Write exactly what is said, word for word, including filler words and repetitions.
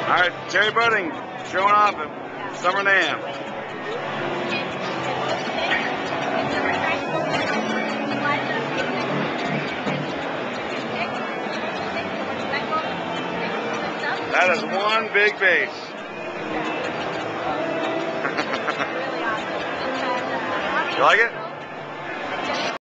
All right, cherry pudding showing off at Summer NAMM. That is one big base. You like it?